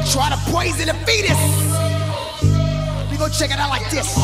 Try to poison the fetus. We gon' check it out like this.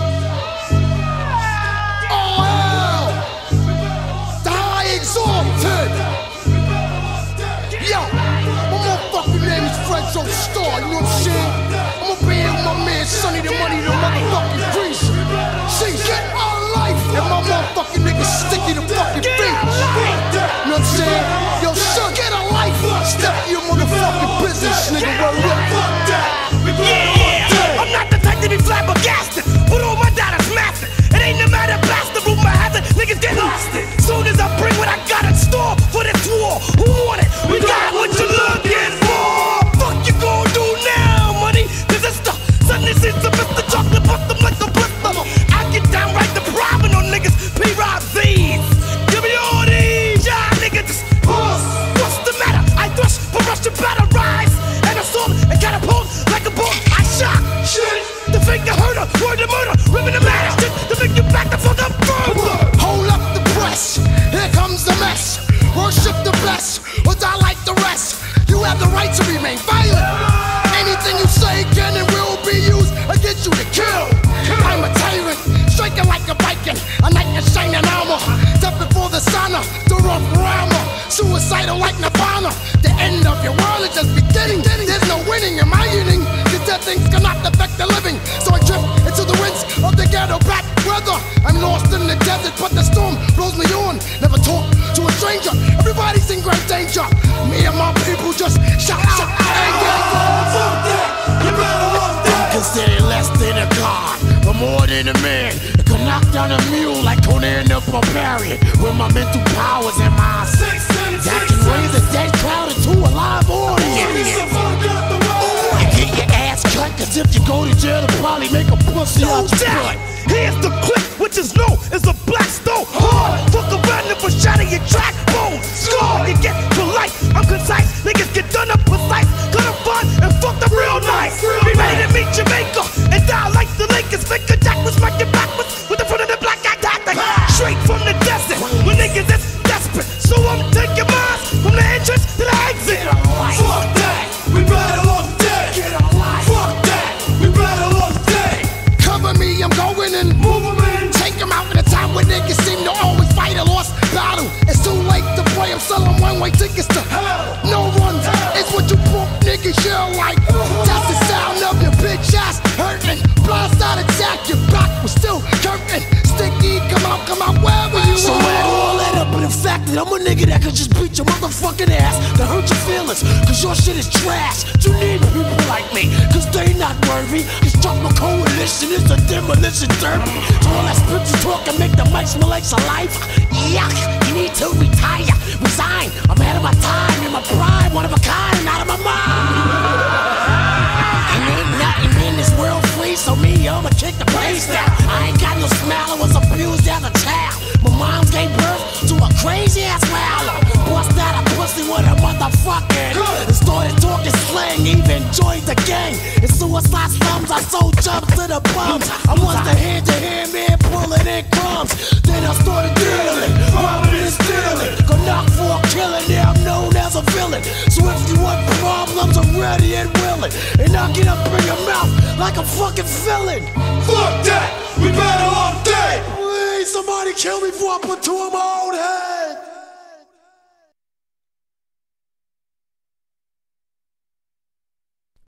Oh hell, the high exalted. Yo, my motherfucking name is Fredro Starr, you know what I'm saying? I'ma be here with my man Sonny the Money, the motherfucking Grease. See, get our life, and my motherfucking nigga Sticky the fucking beat. You know what I'm saying? Yo, son, get a life. Step to your motherfucking business, nigga. Word up. Yeah, I'm not the type to be flabbergasted, but all my data's massive. It ain't no matter blasted, rumor has it, niggas get lost it. Soon as I bring what I got in store for this war, who want it? We got what you're looking for. Fuck you gon' do now, money? Cause it's the Sunday since the Mr. Chocolate bust them like a blister. I get downright the private on niggas, P-Rob Z's. Give me all these, y'all niggas just what's the matter? I thrust for rush to battle rise and assault and catapult like a bolt. I shot shit. The finger hurter, word to murder, ripping the man shit to make you back the fuck up further. Hold up the press, here comes the mess. Worship the blessed, or die like the rest. You have the right to remain violent. Anything you say can and will be used against you to kill. I'm a tyrant, striking like a Viking, a knight in shining armor. Death before the sauna, the rough rammer. Suicidal like Nirvana. The end of your world is just beginning. There's no winning in my inning. The dead things cannot affect the living. So I drift into the winds of the ghetto back weather. I'm lost in the desert, but the storm blows me on. Never talk to a stranger. Everybody's in great danger. Me and my people just shout out. Considered less than a god, but more than a man. It could knock down a mule like Conan the Barbarian. With my mental powers and my six senses, that can raise a dead crowd into a live audience. And get your ass cut, cause if you go to jail, they'll probably make a pussy out your butt. Here's the clip, which is known as a black stone. Hard, fuck around and shatter your track bone. Scar, you get for life. I'm concise, niggas get done up precise. Cut them fun and fuck them real nice. Be ready to meet Jamaica and die like the Lakers. Make a jack was smacking backwards with the front of the black guy tactic. Straight from the desert, when niggas is desperate. So I'm taking mines from the entrance to the exit. Fuck that, we battle all day. Fuck that, we battle all day. Cover me, I'm going in. Move 'em in. Take 'em out at a time when niggas seem to always fight a lost battle. It's too late to play, I'm selling one-way tickets to hell. No runs, it's what you broke niggas yell like. That's the sound of your bitch ass hurting. Blindside attack, your back was still curtain. Sticky, come out, wherever you So add all that up, but the fact that I'm a nigga that could just beat your motherfucking ass, that hurt your feelings, cause your shit is trash. You need people like me, cause they not worthy. Destructive coalition is a demolition derby. So all that spiritual talk can make the mic smell like saliva. Yuck, you need to retire, resign. I'm ahead of my time, in my prime, one of a kind, and out of my mind. And ain't nothing in this world free, so me, I'ma kick the place down. I ain't got no smile, I was abused as a child. My mom gave birth to a crazy ass wowler. Bust out a pussy with a motherfucking. And started talking slang, even joined the gang. In suicide slums, I sold jumps to the bums. I was the hand-to-hand man pulling in crumbs. Then I started dealing, robbing and stealing. Go knock for a killing, now I'm known as a villain. So if you want problems, I'm ready and willing. And I'll get up in your mouth like a fucking villain. Fuck that, we battle all day. Please, somebody kill me before I put two in my own head.